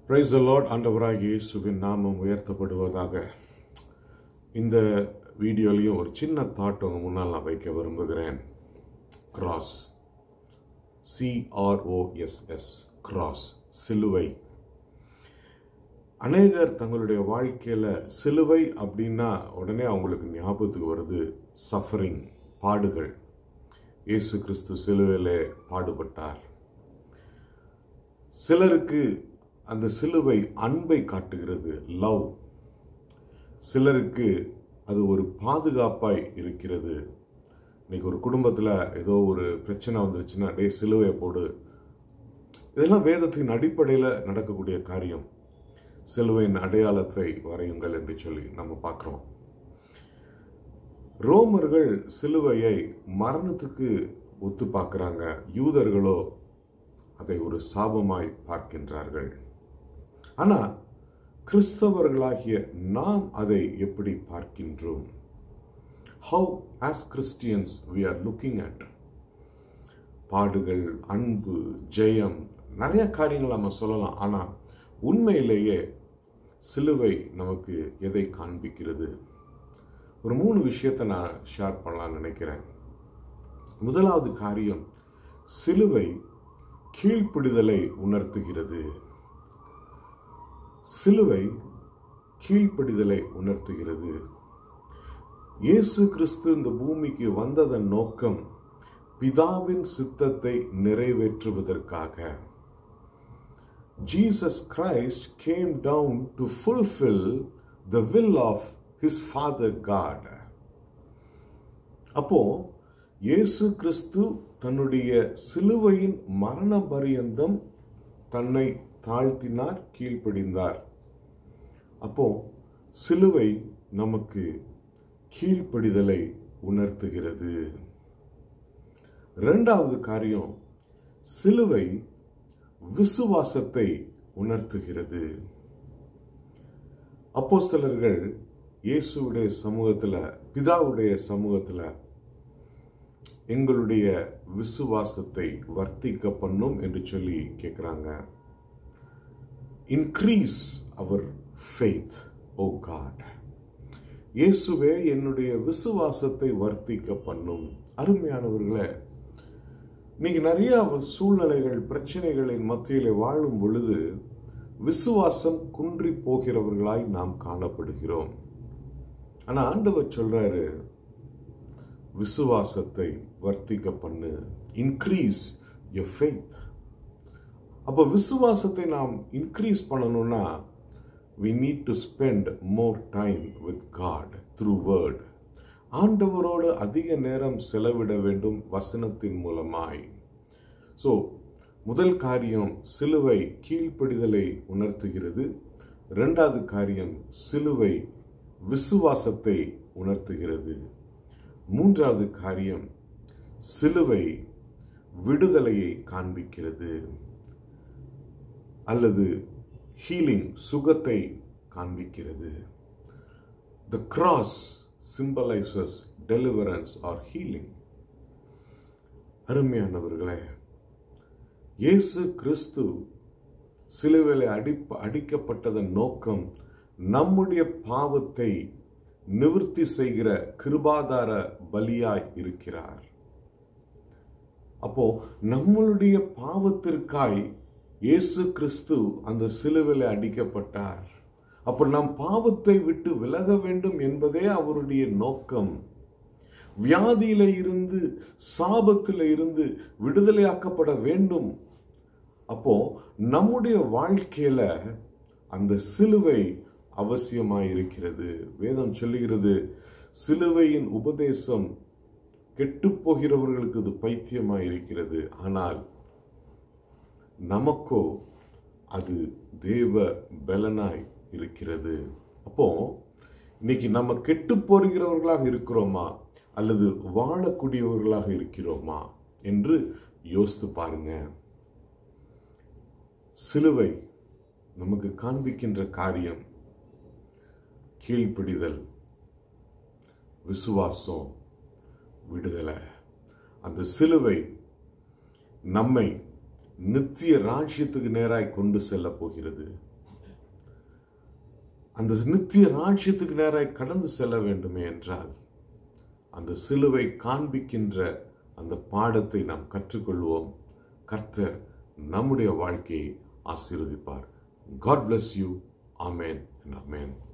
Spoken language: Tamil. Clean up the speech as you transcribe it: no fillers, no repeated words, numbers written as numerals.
Praise the Lord. ஆண்டவராகிய இயேசுவின் நாமம் உயர்த்தப்படுவதாக. இந்த வீடியோலையும் ஒரு சின்ன தாட் உங்க முன்னால் நான் வைக்க விரும்புகிறேன். கிராஸ், CROSS, கிராஸ், சிலுவை. அநேகர் தங்களுடைய வாழ்க்கையில சிலுவை அப்படின்னா உடனே அவங்களுக்கு ஞாபகத்துக்கு வருது சஃபரிங், பாடுகள். இயேசு கிறிஸ்து சிலுவையிலே பாடுபட்டார். சிலருக்கு அந்த சிலுவை அன்பை காட்டுகிறது, லவ். சிலருக்கு அது ஒரு பாதுகாப்பாய் இருக்கிறது. இன்னைக்கு ஒரு குடும்பத்தில் ஏதோ ஒரு பிரச்சனை வந்துருச்சுன்னா டே சிலுவையை போடு. இதெல்லாம் வேதத்தின் அடிப்படையில் நடக்கக்கூடிய காரியம். சிலுவையின் அடையாளத்தை வரையுங்கள் என்று சொல்லி நம்ம பார்க்குறோம். ரோமர்கள் சிலுவையை மரணத்துக்கு ஒத்து பார்க்குறாங்க. யூதர்களோ அதை ஒரு சாபமாய் பார்க்கின்றார்கள். ஆனால் கிறிஸ்தவர்களாகிய நாம் அதை எப்படி பார்க்கின்றோம்? How as Christians we are looking at பாடுகள், அன்பு, ஜெயம், நிறைய காரியங்கள் நம்ம சொல்லலாம். ஆனால் உண்மையிலேயே சிலுவை நமக்கு எதை காண்பிக்கிறது? ஒரு 3 விஷயத்தை நான் ஷேர் பண்ணலாம்னு நினைக்கிறேன். முதலாவது காரியம், சிலுவை கீழ்ப்படிதலை உணர்த்துகிறது. சிலுவை கீழ்ப்படிதலை உணர்த்துகிறது. இயேசு கிறிஸ்து இந்த பூமிக்கு வந்ததன் நோக்கம் பிதாவின் சித்தத்தை நிறைவேற்றுவதற்காக. Jesus Christ came down to fulfill the will of his Father God. அப்போ இயேசு கிறிஸ்து தன்னுடைய சிலுவையின் மரண பரியந்தம் தன்னை தாழ்த்தினார், கீழ்ப்படிந்தார். அப்போ சிலுவை நமக்கு கீழ்ப்படிதலை உணர்த்துகிறது. இரண்டாவது காரியம், சிலுவை விசுவாசத்தை உணர்த்துகிறது. அப்போஸ்தலர்கள் இயேசுவுடைய சமூகத்துல, பிதாவுடைய சமூகத்துல எங்களுடைய விசுவாசத்தை வர்த்திக்க பண்ணும் என்று சொல்லி கேட்கிறாங்க. Increase our faith, O God. இயேசுவே என்னுடைய விசுவாசத்தை வர்த்திக்க பண்ணும். அருமையானவர்களே, இன்னைக்கு நிறைய சூழ்நிலைகள், பிரச்சனைகளின் மத்தியிலே வாழும் பொழுது விசுவாசம் குன்றி போகிறவர்களாய் நாம் காணப்படுகிறோம். ஆனா ஆண்டவர் சொல்றாரு, விசுவாசத்தை வர்த்திக்க பண்ணு, இன்க்ரீஸ் யுவர் ஃபெய்த். அப்போ விசுவாசத்தை நாம் இன்க்ரீஸ் பண்ணணும்னா we need to spend more time with God through word. ஆண்டவரோடு அதிக நேரம் செலவிட வேண்டும் வசனத்தின் மூலமாய். ஸோ முதல் காரியம், சிலுவை கீழ்ப்படிதலை உணர்த்துகிறது. இரண்டாவது காரியம், சிலுவை விசுவாசத்தை உணர்த்துகிறது. மூன்றாவது காரியம், சிலுவை விடுதலையை காண்பிக்கிறது அல்லது ஹீலிங், சுகத்தை காண்பிக்கிறது. The cross symbolizes deliverance or healing. அருமையானவர்களே, இயேசு கிறிஸ்து சிலுவையிலே அடிக்கப்பட்டதன் நோக்கம் நம்முடைய பாவத்தை நிவர்த்தி செய்கிற கிருபாதார பலியாய் இருக்கிறார். அப்போ நம்மளுடைய பாவத்திற்காய் இயேசு கிறிஸ்து அந்த சிலுவையிலே அடிக்கப்பட்டார். அப்போ நம் பாவத்தை விட்டு விலக வேண்டும் என்பதே அவருடைய நோக்கம். வியாதியில இருந்து, சாபத்தில இருந்து விடுதலையாக்கப்பட வேண்டும். அப்போ நம்முடைய வாழ்க்கையில அந்த சிலுவை அவசியமாயிருக்கிறது. வேதம் சொல்லுகிறது, சிலுவையின் உபதேசம் கெட்டு போகிறவர்களுக்கு இது பைத்தியமாயிருக்கிறது, ஆனால் நமக்கோ அது தேவ பலனாய் இருக்கிறது. அப்போ இன்னைக்கு நம்ம கெட்டு போகிறவர்களாக இருக்கிறோமா அல்லது வாழக்கூடியவர்களாக இருக்கிறோமா என்று யோசித்து பாருங்க. சிலுவை நமக்கு காண்பிக்கின்ற காரியம் கீழ்ப்படிதல், விசுவாசம், விடுதலை. அந்த சிலுவை நம்மை நித்திய ராஜ்யத்துக்கு நேராய் கொண்டு செல்ல போகிறது. அந்த நித்திய ராஜ்யத்துக்கு நேராய் கடந்து செல்ல வேண்டுமே என்றால் அந்த சிலுவை காண்பிக்கின்ற அந்த பாடத்தை நாம் கற்றுக்கொள்வோம். கர்த்தர் நம்முடைய வாழ்க்கையை ஆசீர்வதிப்பார். God bless you. Amen and amen.